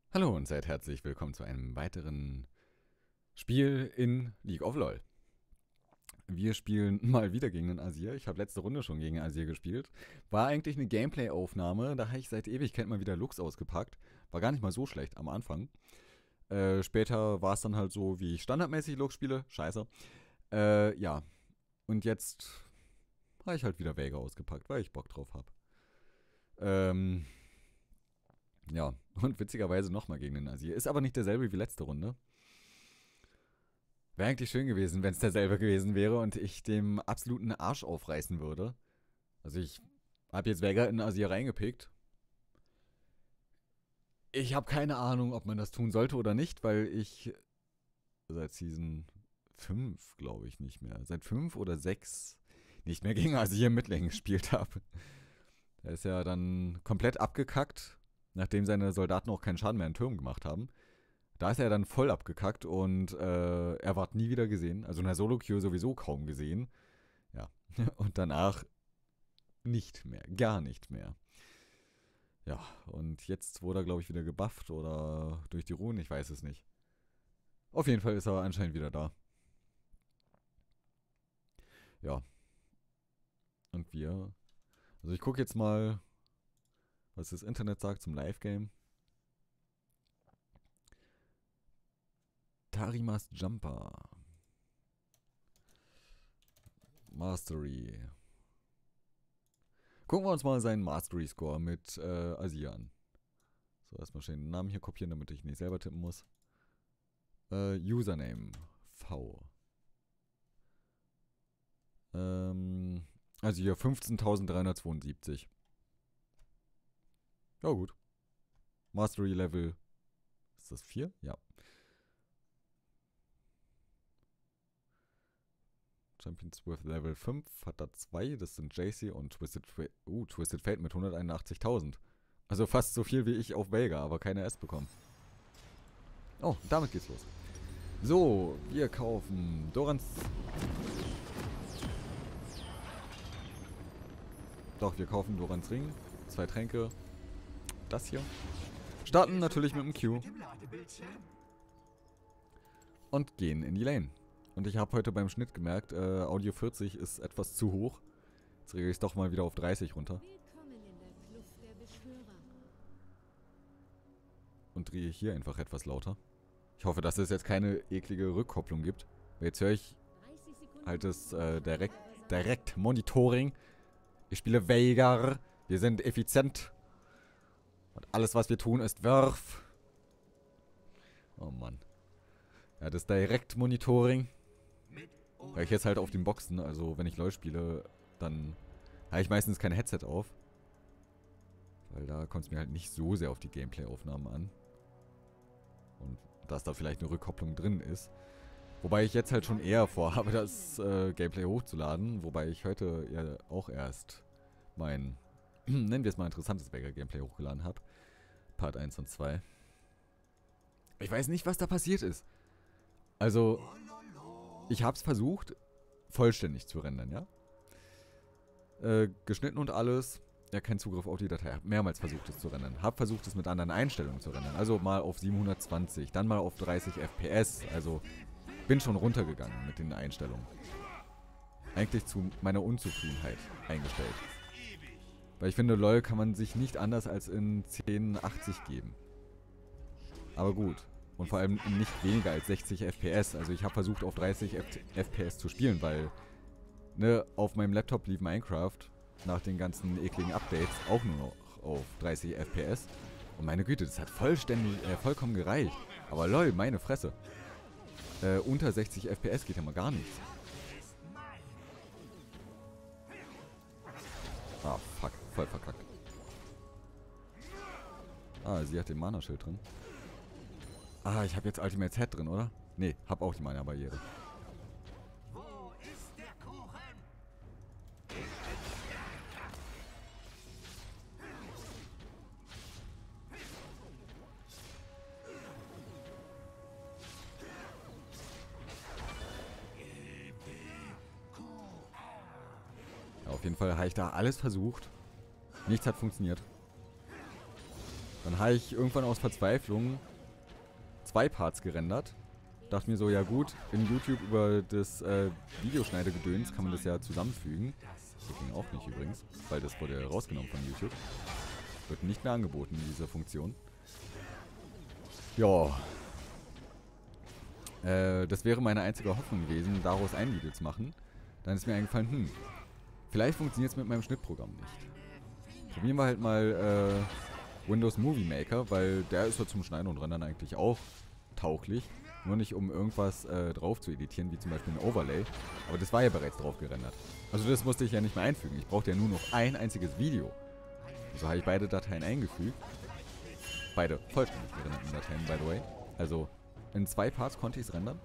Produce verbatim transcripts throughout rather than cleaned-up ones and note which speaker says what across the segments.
Speaker 1: Hallo und seid herzlich willkommen zu einem weiteren Spiel in League of LoL. Wir spielen mal wieder gegen den Azir. Ich habe letzte Runde schon gegen Azir gespielt. War eigentlich eine Gameplay-Aufnahme. Da habe ich seit Ewigkeit mal wieder Lux ausgepackt. War gar nicht mal so schlecht am Anfang. Äh, später war es dann halt so, wie ich standardmäßig Lux spiele. Scheiße. Äh, ja. Und jetzt habe ich halt wieder Veigar ausgepackt, weil ich Bock drauf habe. Ähm, ja. Und witzigerweise nochmal gegen den Azir. Ist aber nicht derselbe wie letzte Runde. Wäre eigentlich schön gewesen, wenn es derselbe gewesen wäre und ich dem absoluten Arsch aufreißen würde. Also ich habe jetzt Veigar in Azir reingepickt. Ich habe keine Ahnung, ob man das tun sollte oder nicht, weil ich seit Season fünf, glaube ich, nicht mehr. Seit fünf oder sechs nicht mehr gegen Azir Midlane gespielt habe. Er ist ja dann komplett abgekackt, nachdem seine Soldaten auch keinen Schaden mehr in Türmen gemacht haben. Da ist er dann voll abgekackt und äh, er ward nie wieder gesehen. Also in der Solo-Queue sowieso kaum gesehen. Ja. Und danach nicht mehr. Gar nicht mehr. Ja, und jetzt wurde er, glaube ich, wieder gebufft oder durch die Runen, ich weiß es nicht. Auf jeden Fall ist er anscheinend wieder da. Ja. Und wir. Also ich gucke jetzt mal, was das Internet sagt zum Live-Game. Tarimas Jumper. Mastery. Gucken wir uns mal seinen Mastery-Score mit äh, Azir an. So, erstmal schnell den Namen hier kopieren, damit ich nicht selber tippen muss. Äh, Username. V. Ähm, also hier fünfzehntausenddreihundertzweiundsiebzig. Ja, gut. Mastery Level. Ist das vier? Ja. Champions with Level fünf hat da zwei. Das sind J C und Twisted, Fa- uh, Twisted Fate mit hunderteinundachtzigtausend. Also fast so viel wie ich auf Veigar, aber keine S bekommen. Oh, damit geht's los. So, wir kaufen Dorans. Doch, wir kaufen Dorans Ring. Zwei Tränke. Das hier. Starten natürlich mit dem Q. Und gehen in die Lane. Und ich habe heute beim Schnitt gemerkt, äh, Audio vierzig ist etwas zu hoch. Jetzt regle ich es doch mal wieder auf dreißig runter. Und drehe hier einfach etwas lauter. Ich hoffe, dass es jetzt keine eklige Rückkopplung gibt. Weil jetzt höre ich halt das äh, direkt, direkt Monitoring. Ich spiele Veigar. Wir sind effizient. Und alles, was wir tun, ist Wurf. Oh Mann. Ja, das Direct-Monitoring. Weil ich jetzt halt auf den Boxen, also wenn ich LoL spiele, dann habe ich meistens kein Headset auf. Weil da kommt es mir halt nicht so sehr auf die Gameplay-Aufnahmen an. Und dass da vielleicht eine Rückkopplung drin ist. Wobei ich jetzt halt schon eher vorhabe, das äh, Gameplay hochzuladen. Wobei ich heute ja auch erst mein, nennen wir es mal, interessantes Veigar-Gameplay hochgeladen habe. Part eins und zwei. Ich weiß nicht, was da passiert ist. Also, ich habe es versucht, vollständig zu rendern, ja? Äh, geschnitten und alles. Ja, kein Zugriff auf die Datei. Hab mehrmals versucht, es zu rendern. Hab versucht, es mit anderen Einstellungen zu rendern. Also mal auf siebenhundertzwanzig, dann mal auf dreißig F P S. Also bin schon runtergegangen mit den Einstellungen. Eigentlich zu meiner Unzufriedenheit eingestellt. Weil ich finde, LoL kann man sich nicht anders als in zehn achtzig geben. Aber gut. Und vor allem nicht weniger als sechzig F P S. Also ich habe versucht, auf dreißig F P S zu spielen, weil ne, auf meinem Laptop lief Minecraft nach den ganzen ekligen Updates auch nur noch auf dreißig F P S. Und meine Güte, das hat vollständig, äh, vollkommen gereicht. Aber lol, meine Fresse. Äh, unter sechzig F P S geht ja mal gar nichts. Ah, fuck, voll verkackt. Ah, sie hat den Mana-Schild drin. Ah, ich habe jetzt Ultimate Set drin, oder? Nee, hab auch die Mana-Barriere.
Speaker 2: Wo ist der Kuchen?
Speaker 1: Ja, auf jeden Fall habe ich da alles versucht. Nichts hat funktioniert. Dann habe ich irgendwann aus Verzweiflung zwei Parts gerendert. Dachte mir so, ja gut, in YouTube über das äh, Videoschneidegedöns kann man das ja zusammenfügen. Das ging auch nicht übrigens, weil das wurde rausgenommen von YouTube. Wird nicht mehr angeboten, diese Funktion. Ja. Äh, das wäre meine einzige Hoffnung gewesen, daraus ein Video zu machen. Dann ist mir eingefallen, hm, vielleicht funktioniert es mit meinem Schnittprogramm nicht. Probieren wir halt mal äh, Windows Movie Maker, weil der ist ja zum Schneiden und Rendern eigentlich auch tauglich. Nur nicht, um irgendwas äh, drauf zu editieren, wie zum Beispiel ein Overlay. Aber das war ja bereits drauf gerendert. Also das musste ich ja nicht mehr einfügen. Ich brauchte ja nur noch ein einziges Video. Also habe ich beide Dateien eingefügt. Beide vollständig gerenderten Dateien, by the way. Also in zwei Parts konnte ich es rendern.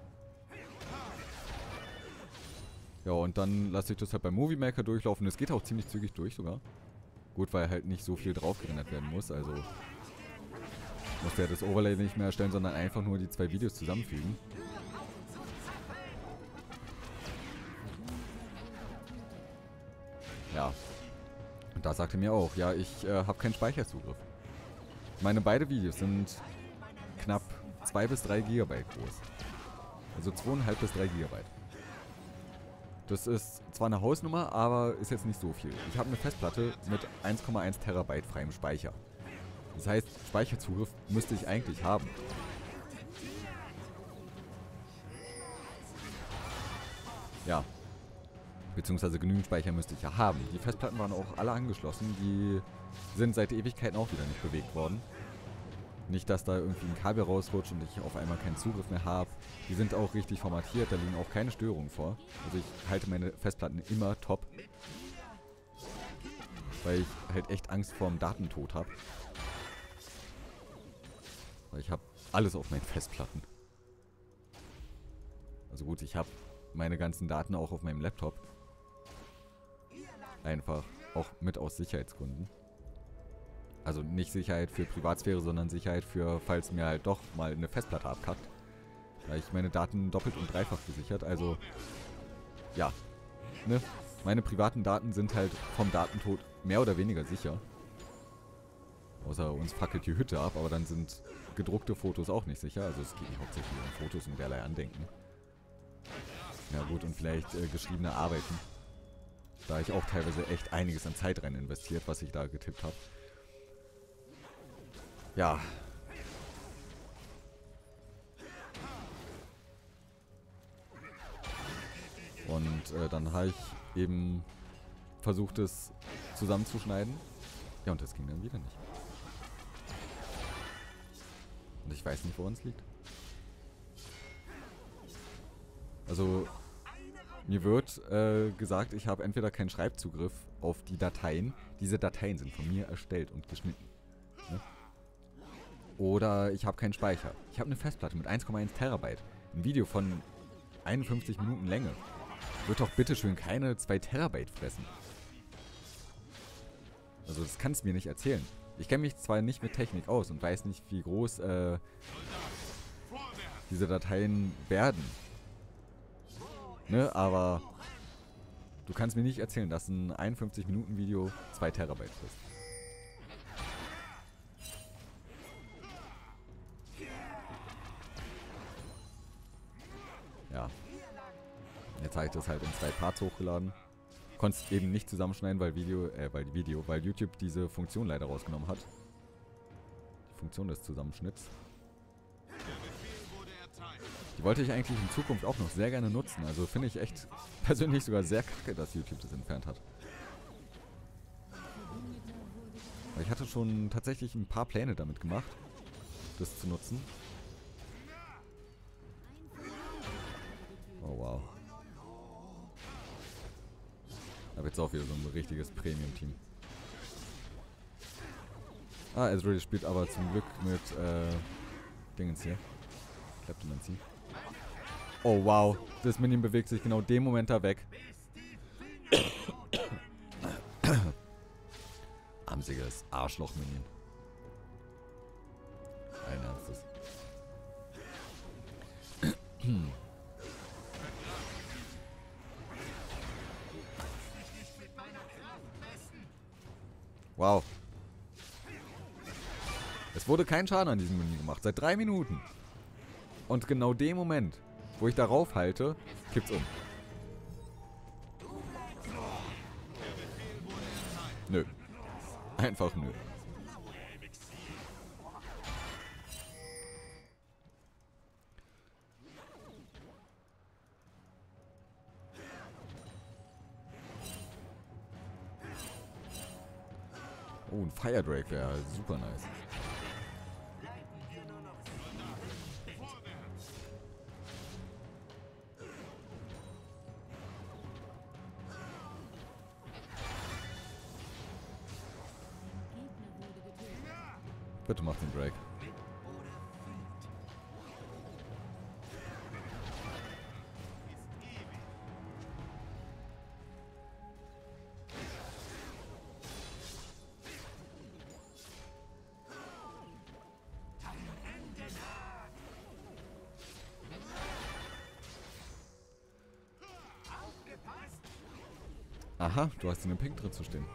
Speaker 1: Ja, und dann lasse ich das halt beim Movie Maker durchlaufen. Es geht auch ziemlich zügig durch sogar. Gut, weil halt nicht so viel drauf gerendert werden muss. Also muss der das Overlay nicht mehr erstellen, sondern einfach nur die zwei Videos zusammenfügen. Ja. Und da sagte mir auch, ja, ich äh, habe keinen Speicherzugriff. Meine beiden Videos sind knapp zwei bis drei Gigabyte groß. Also zwei Komma fünf bis drei Gigabyte. Das ist zwar eine Hausnummer, aber ist jetzt nicht so viel. Ich habe eine Festplatte mit eins Komma eins Terabyte freiem Speicher. Das heißt, Speicherzugriff müsste ich eigentlich haben. Ja. Beziehungsweise genügend Speicher müsste ich ja haben. Die Festplatten waren auch alle angeschlossen. Die sind seit Ewigkeiten auch wieder nicht bewegt worden. Nicht, dass da irgendwie ein Kabel rausrutscht und ich auf einmal keinen Zugriff mehr habe. Die sind auch richtig formatiert, da liegen auch keine Störungen vor. Also ich halte meine Festplatten immer top. Weil ich halt echt Angst vor dem Datentod habe. Weil ich habe alles auf meinen Festplatten. Also gut, ich habe meine ganzen Daten auch auf meinem Laptop. Einfach auch mit aus Sicherheitsgründen. Also nicht Sicherheit für Privatsphäre, sondern Sicherheit für, falls mir halt doch mal eine Festplatte abkackt. Da ich meine Daten doppelt und dreifach gesichert. Also, ja. Ne? Meine privaten Daten sind halt vom Datentod mehr oder weniger sicher. Außer uns fackelt die Hütte ab, aber dann sind gedruckte Fotos auch nicht sicher. Also es geht hauptsächlich um Fotos und derlei Andenken. Ja gut, und vielleicht äh, geschriebene Arbeiten. Da ich auch teilweise echt einiges an Zeit rein investiert, was ich da getippt habe. Ja. Und äh, dann habe ich eben versucht, es zusammenzuschneiden. Ja, und das ging dann wieder nicht. Und ich weiß nicht, woran es liegt. Also, mir wird äh, gesagt, ich habe entweder keinen Schreibzugriff auf die Dateien. Diese Dateien sind von mir erstellt und geschnitten. Ne? Oder ich habe keinen Speicher. Ich habe eine Festplatte mit eins Komma eins Terabyte. Ein Video von einundfünfzig Minuten Länge. Wird doch bitteschön keine zwei Terabyte fressen. Also das kannst du mir nicht erzählen. Ich kenne mich zwar nicht mit Technik aus und weiß nicht, wie groß äh, diese Dateien werden. Ne, aber du kannst mir nicht erzählen, dass ein einundfünfzig Minuten Video zwei Terabyte frisst. Ja. Jetzt habe ich das halt in zwei Parts hochgeladen. Konnte es eben nicht zusammenschneiden, weil Video, äh, weil Video, weil YouTube diese Funktion leider rausgenommen hat. Die Funktion des Zusammenschnitts. Die wollte ich eigentlich in Zukunft auch noch sehr gerne nutzen. Also finde ich echt persönlich sogar sehr kacke, dass YouTube das entfernt hat. Weil ich hatte schon tatsächlich ein paar Pläne damit gemacht, das zu nutzen. Oh wow. Aber jetzt auch wieder so ein richtiges Premium-Team. Ah, Ezreal spielt aber zum Glück mit äh, Dingens hier. Captaincy. Oh wow, das Minion bewegt sich genau dem Moment da weg. Armsiges Arschloch-Minion. Ein ernstes. Wow. Es Es wurde kein Schaden an diesem Mini gemacht. Seit drei Minuten. Und genau dem Moment, wo ich darauf halte, kippt's um. Nö. Einfach nö. Oh, ein Fire Drake wäre super nice. Bitte mach den Drake. Aha, du hast in dem Pink drin zu stehen.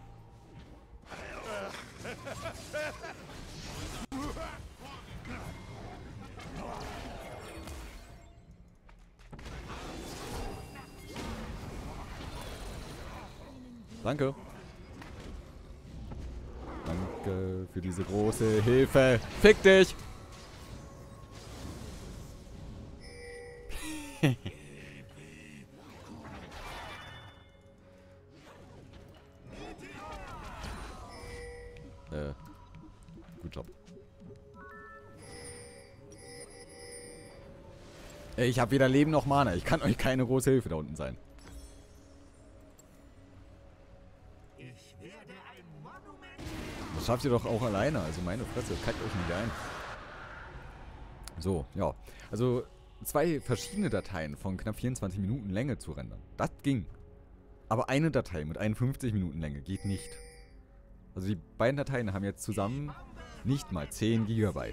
Speaker 1: Danke. Danke für diese große Hilfe. Fick dich! äh. Gut Job. Ich habe weder Leben noch Mana. Ich kann euch keine große Hilfe da unten sein. Das schafft ihr doch auch alleine. Also meine Fresse, kackt euch nicht ein. So, ja. Also zwei verschiedene Dateien von knapp vierundzwanzig Minuten Länge zu rendern. Das ging. Aber eine Datei mit einundfünfzig Minuten Länge geht nicht. Also die beiden Dateien haben jetzt zusammen nicht mal zehn Gigabyte.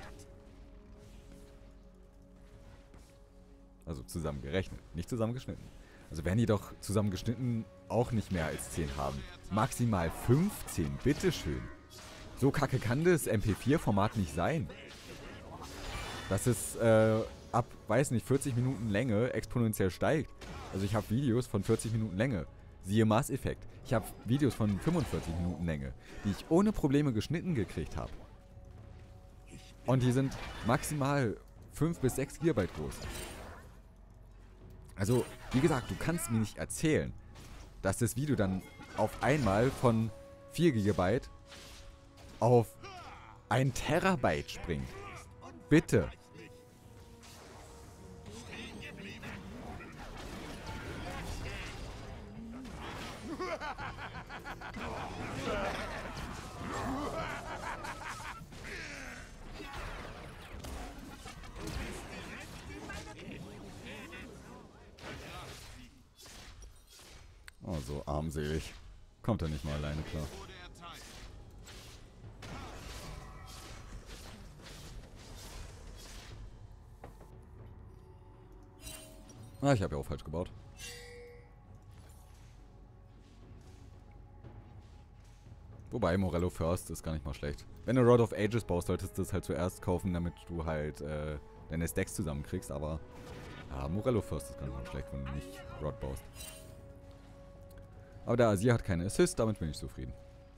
Speaker 1: Also zusammen gerechnet, nicht zusammengeschnitten. Also werden die doch zusammengeschnitten auch nicht mehr als zehn haben. Maximal fünfzehn, bitteschön. So kacke kann das M P vier Format nicht sein. Dass es äh, ab, weiß nicht, vierzig Minuten Länge exponentiell steigt. Also ich habe Videos von vierzig Minuten Länge. Siehe Mass Effect. Ich habe Videos von fünfundvierzig Minuten Länge, die ich ohne Probleme geschnitten gekriegt habe. Und die sind maximal fünf bis sechs Gigabyte groß. Also, wie gesagt, du kannst mir nicht erzählen, dass das Video dann auf einmal von vier Gigabyte auf ein Terabyte springt. Bitte. Oh, so armselig. Kommt er nicht mal alleine klar. Ah, ich habe ja auch falsch gebaut. Wobei, Morello First ist gar nicht mal schlecht. Wenn du Rod of Ages baust, solltest du das halt zuerst kaufen, damit du halt äh, deine Stacks zusammenkriegst. Aber ja, Morello First ist gar nicht mal schlecht, wenn du nicht Rod baust. Aber der Azir hat keine Assist, damit bin ich zufrieden.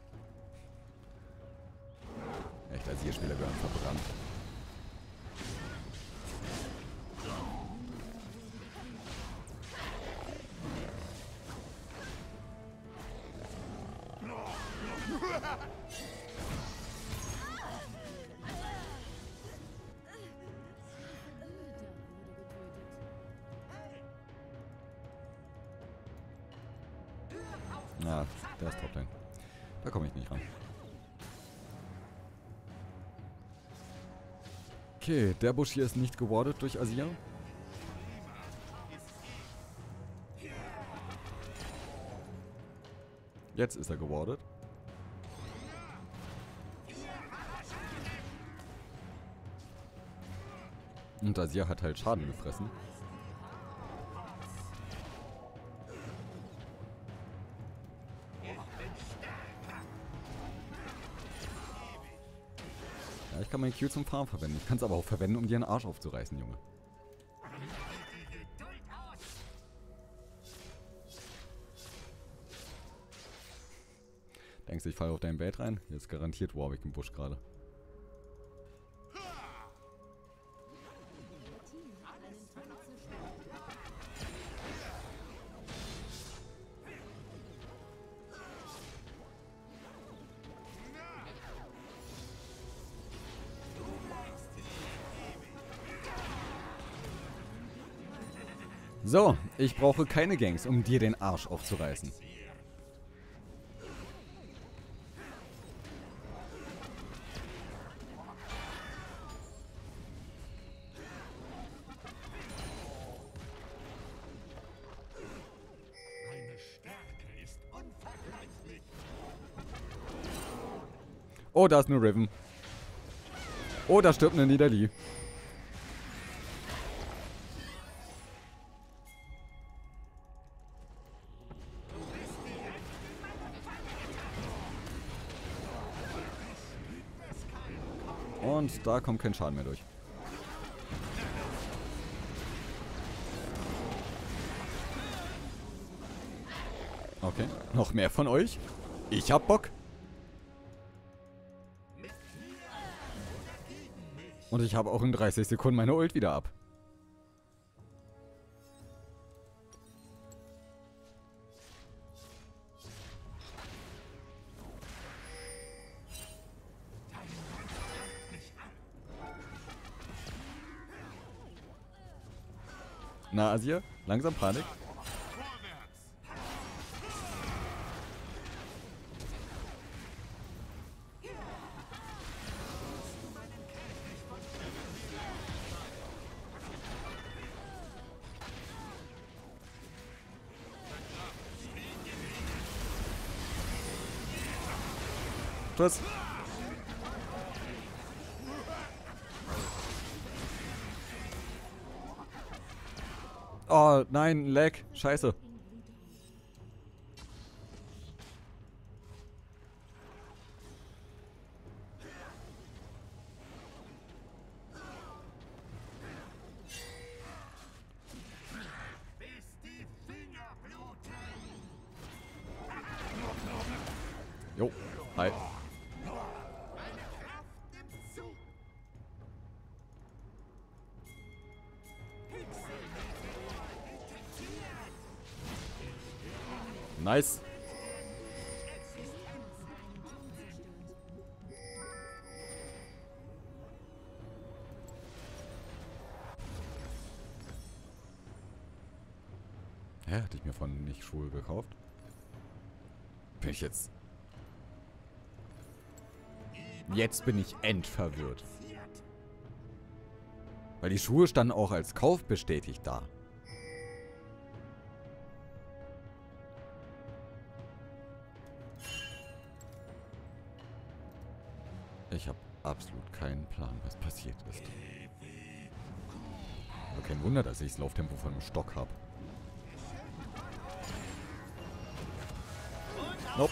Speaker 1: Echt, Azir-Spieler gehören verbrannt. Ja, der ist Toplane. Da komme ich nicht ran. Okay, der Busch hier ist nicht gewardet durch Azir. Jetzt ist er gewardet. Und Azir hat halt Schaden gefressen. kann mein Q zum Farm verwenden. Ich kann es aber auch verwenden, um dir einen Arsch aufzureißen, Junge. Denkst du, ich falle auf dein Bait rein? Jetzt garantiert Warwick im Busch gerade. So, ich brauche keine Gangs, um dir den Arsch aufzureißen. Oh, da ist eine Riven. Oh, da stirbt eine Nidalee. Und da kommt kein Schaden mehr durch. Okay, noch mehr von euch? Ich hab Bock. Und ich habe auch in dreißig Sekunden meine Ult wieder ab. Na, Azir, langsam Panik. Tschüss. Oh, nein, Lag. Scheiße. Jo, hi. Nice. Hä, hatte ich mir von nicht Schuhe gekauft? Bin ich jetzt... Jetzt bin ich endverwirrt. Weil die Schuhe standen auch als Kauf bestätigt da. Ich habe absolut keinen Plan, was passiert ist. Aber kein Wunder, dass ich das Lauftempo von einem Stock habe. Nope.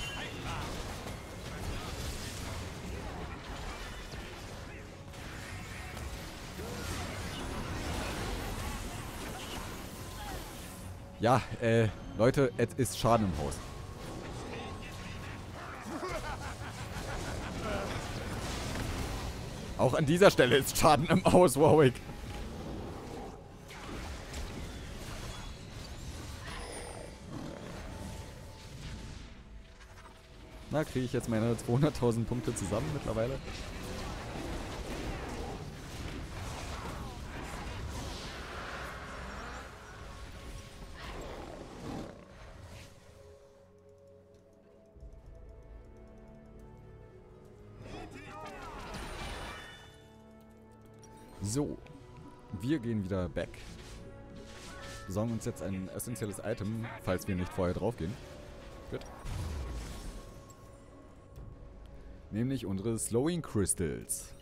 Speaker 1: Ja, äh, Leute, es ist Schaden im Haus. Auch an dieser Stelle ist Schaden im Haus, Warwick. Na, kriege ich jetzt meine zweihunderttausend Punkte zusammen mittlerweile? So, wir gehen wieder back. Besorgen uns jetzt ein essentielles Item, falls wir nicht vorher draufgehen. Gut. Nämlich unsere Slowing Crystals.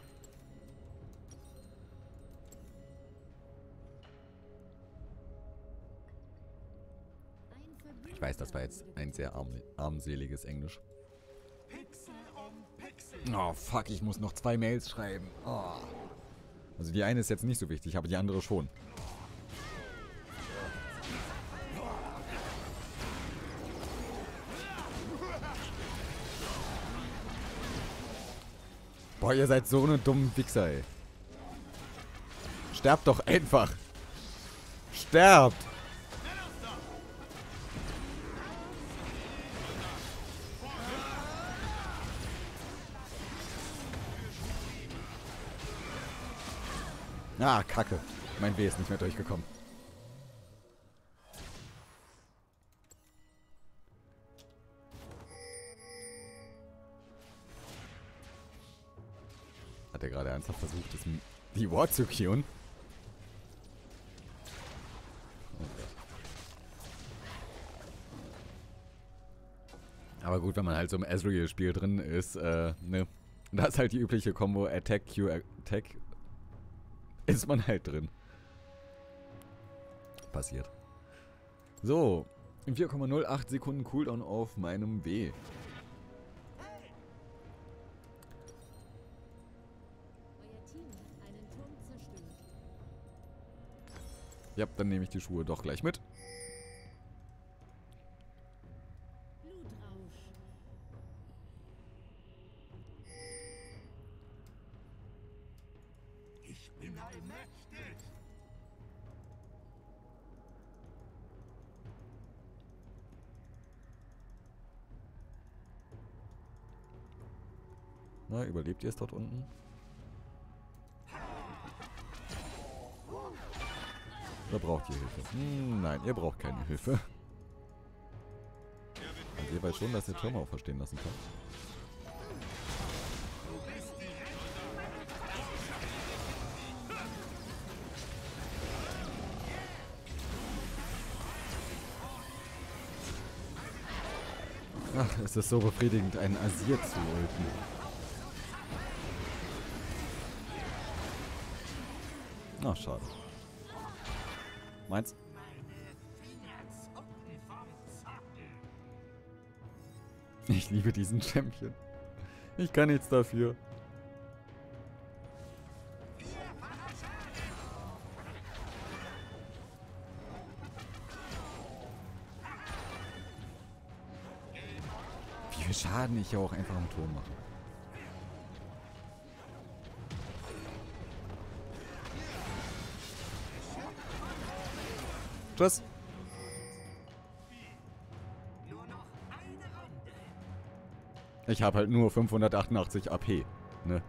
Speaker 1: Ich weiß, das war jetzt ein sehr arm, armseliges Englisch. Oh, fuck, ich muss noch zwei Mails schreiben. Oh. Also die eine ist jetzt nicht so wichtig, aber die andere schon. Boah, ihr seid so eine dummen Wichser, ey. Sterbt doch einfach. Sterbt. Ah, Kacke. Mein W ist nicht mehr durchgekommen. Hat er gerade ernsthaft versucht, das, die Ward zu queuen? Oh Gott. Aber gut, wenn man halt so im Ezreal-Spiel drin ist, äh, ne. Da ist halt die übliche Combo Attack, Q, Attack. Ist man halt drin. Passiert. So. vier Komma null acht Sekunden Cooldown auf meinem W.
Speaker 3: Euer Team hat einen Turm zerstört.
Speaker 1: Ja, dann nehme ich die Schuhe doch gleich mit.
Speaker 3: Blutrausch.
Speaker 2: Ich bin allmächtig.
Speaker 1: Na, überlebt ihr es dort unten? Oder braucht ihr Hilfe? Hm, nein, ihr braucht keine Hilfe. Also ihr weiß schon, dass ihr Türme auch verstehen lassen kann. Ach, es ist so befriedigend, einen Asir zu ulten. Ach, schade. Meins? Ich liebe diesen Champion. Ich kann nichts dafür. Wie viel Schaden ich ja auch einfach am Turm mache. Tschüss. Ich habe halt nur fünfhundertachtundachtzig A P, ne?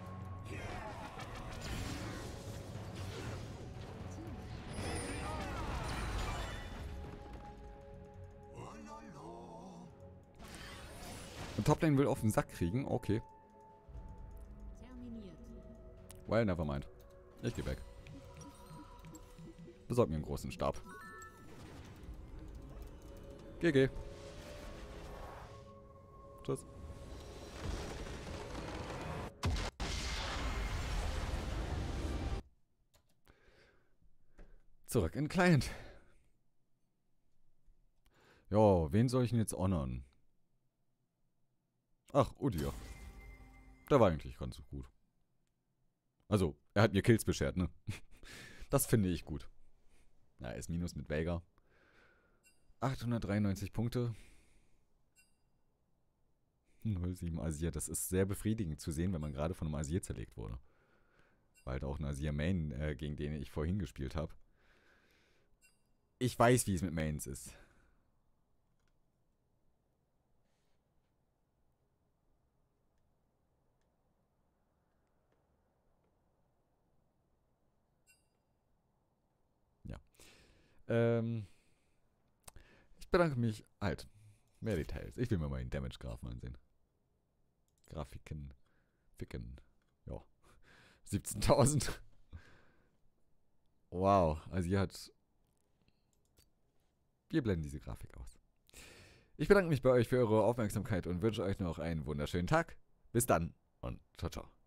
Speaker 1: Und Toplane will auf den Sack kriegen, okay.
Speaker 3: Terminiert.
Speaker 1: Well, never mind. Ich geh weg. Besorg mir einen großen Stab. G G. Tschüss. Zurück in den Client. Jo, wen soll ich denn jetzt honors? Ach, Udyr. Der war eigentlich ganz gut. Also, er hat mir Kills beschert, ne? Das finde ich gut. Na, ist Minus mit Veigar. achthundertdreiundneunzig Punkte. null sieben Asir. Das ist sehr befriedigend zu sehen, wenn man gerade von einem Asir zerlegt wurde. War halt auch ein Asir-Main, äh, gegen den ich vorhin gespielt habe. Ich weiß, wie es mit Mains ist. Ja. Ähm... Ich bedanke mich. Halt. Mehr Details. Ich will mir mal den Damage-Graphen ansehen. Grafiken. Ficken. Ja. siebzehntausend. Wow. Also hier hat... Wir blenden diese Grafik aus. Ich bedanke mich bei euch für eure Aufmerksamkeit und wünsche euch noch einen wunderschönen Tag. Bis dann und ciao, ciao.